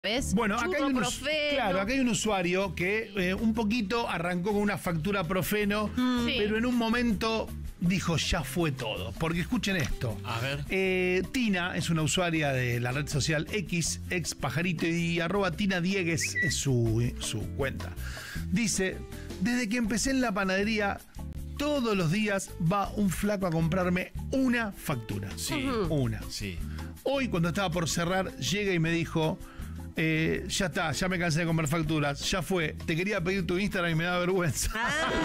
¿Ves? Bueno, acá hay, acá hay un usuario que un poquito arrancó con una factura Profeno, pero en un momento dijo ya fue todo. Porque escuchen esto. A ver. Tina es una usuaria de la red social X, ex pajarito, y @Tina Diegues es su cuenta. Dice, desde que empecé en la panadería, todos los días va un flaco a comprarme una factura. Sí. Una. Sí. Hoy, cuando estaba por cerrar, llega y me dijo, ya está, ya me cansé de comprar facturas, ya fue, te quería pedir tu Instagram y me da vergüenza.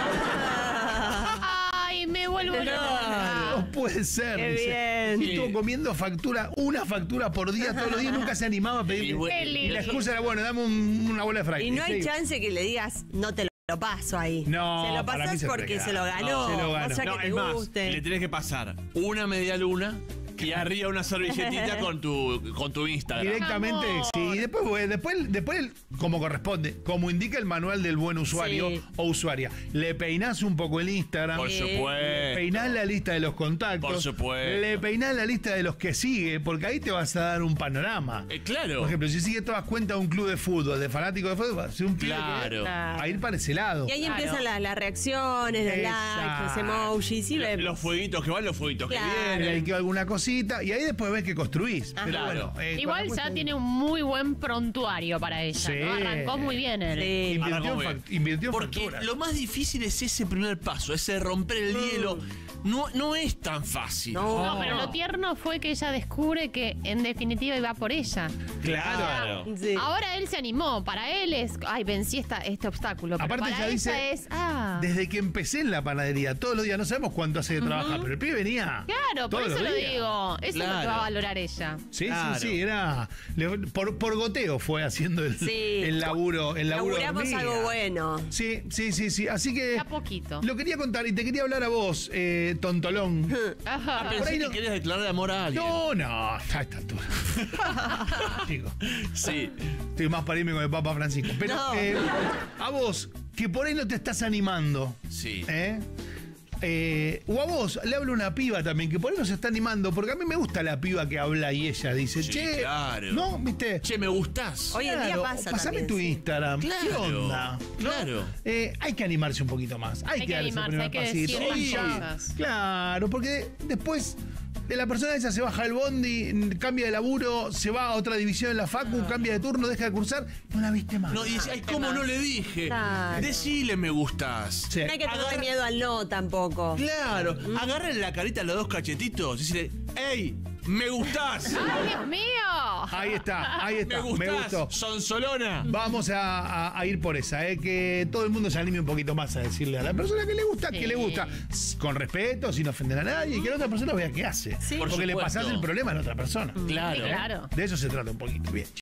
Ay, me vuelvo loca. No puede ser. Qué dice. bien. Y estuvo comiendo factura, una factura por día, todos los días, nunca se animaba a pedir. Y la excusa era, bueno, dame una bola de fraile. Y no hay chance que le digas, no te lo paso ahí. No, se lo para mí pasás se porque queda. se lo ganó. No, se lo ganó. O sea, No, que te es más, guste. le tenés que pasar una media luna y arriba una servilletita con tu Instagram. Directamente, sí. Y después, como corresponde, como indica el manual del buen usuario o usuaria, le peinás un poco el Instagram. Por supuesto. Le peinás la lista de los contactos. Por supuesto. Le peinás la lista de los que sigue, porque ahí te vas a dar un panorama. Claro. Por ejemplo, si sigue todas cuentas de un club de fútbol, de fanáticos de fútbol, va a ser un pibe Claro. a ir para ese lado. Y ahí empiezan las reacciones, los likes, los emojis. Y vemos. Los fueguitos que van, los fueguitos Claro. que Le vienen. likeo alguna cosita y ahí después ves que construís. Pero Claro. bueno, Igual ya tiene un muy buen prontuario para ella, Sí. ¿no? Arrancó muy bien él. Sí. Invirtió en Porque facturas. lo más difícil es ese primer paso, ese romper el hielo. No es tan fácil. No, pero lo tierno fue que ella descubre que en definitiva iba por ella. Claro. Sí. Ahora él se animó. Para él es, ay, vencí este obstáculo. Pero Aparte para ya ella dice, es, desde que empecé en la panadería, todos los días, no sabemos cuánto hace de trabajar, pero el pibe venía. Claro, por todos eso los lo días. digo. Eso es lo que Claro. va a valorar ella. Sí, Claro. sí, era. Por goteo fue haciendo el laburo. El laburo Laburamos hormiga. algo bueno. Sí. Así que. A poquito. Lo quería contar y te quería hablar a vos, tontolón. Ajá. Pensé por ahí que no- querías declarar amor a alguien. No, a esta altura. Chico, Sí. estoy más para irme con el Papa Francisco. Pero No. a vos, que por ahí no te estás animando. Sí. O a vos, le hablo a una piba también, que por ahí no se está animando, porque a mí me gusta la piba que habla y ella dice, Sí, che, claro. ¿no? ¿Viste? Che, me gustás. Hoy en día Claro, pasa pasame también, tu sí. Instagram. Claro, ¿Qué onda? ¿No? claro. Hay que animarse un poquito más. Hay que dar ese animarse, primer hay que pasito. decir Sí. las cosas. Claro, porque después de la persona esa se baja el bondi, cambia de laburo, se va a otra división en la facu, cambia de turno, deja de cursar, no la viste más. No, y dice, ay, ¿cómo no le dije? Claro. Decile me gustás. Sí. No hay que tener miedo al no tampoco. Claro, agarrarle la carita a los dos cachetitos y decirle, ¡ey! ¡Me gustás! ¡Ay, Dios mío! Ahí está, ¡Me gustás! me gustó. ¡Sonsolona! Vamos a ir por esa, que todo el mundo se anime un poquito más a decirle a la persona que le gusta, Sí. que le gusta, con respeto, sin ofender a nadie, y que la otra persona vea qué hace. Sí. Por Porque le supuesto. pasás el problema a la otra persona. Claro. Sí, claro. De eso se trata un poquito. Bien.